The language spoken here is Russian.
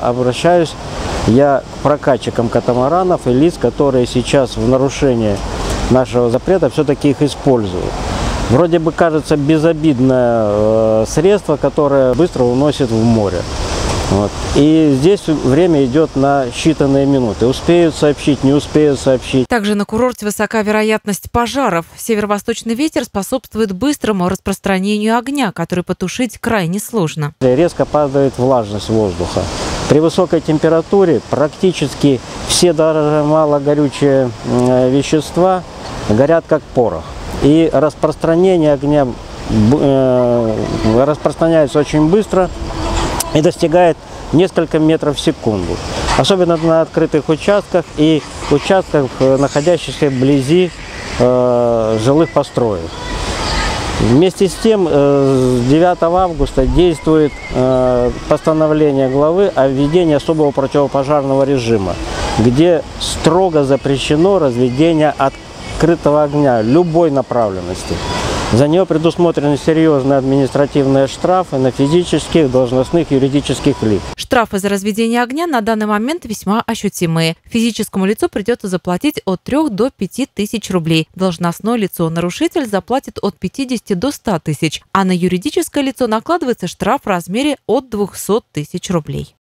обращаюсь я к прокатчикам катамаранов и лиц, которые сейчас в нарушении нашего запрета все-таки их используют. Вроде бы кажется безобидное средство, которое быстро уносит в море. Вот. И здесь время идет на считанные минуты. Успеют сообщить, не успеют сообщить. Также на курорте высока вероятность пожаров. Северо-восточный ветер способствует быстрому распространению огня, который потушить крайне сложно. Резко падает влажность воздуха. При высокой температуре практически все даже малогорючие вещества горят как порох. И распространение огня распространяется очень быстро и достигает несколько метров в секунду. Особенно на открытых участках и участках, находящихся вблизи жилых построек. Вместе с тем, с 9 августа действует постановление главы о введении особого противопожарного режима, где строго запрещено разведение открытого огня любой направленности. За нее предусмотрены серьезные административные штрафы на физических, должностных, юридических лиц. Штрафы за разведение огня на данный момент весьма ощутимые. Физическому лицу придется заплатить от 3 до 5 тысяч рублей. Должностное лицо-нарушитель заплатит от 50 до 100 тысяч. А на юридическое лицо накладывается штраф в размере от 200 тысяч рублей.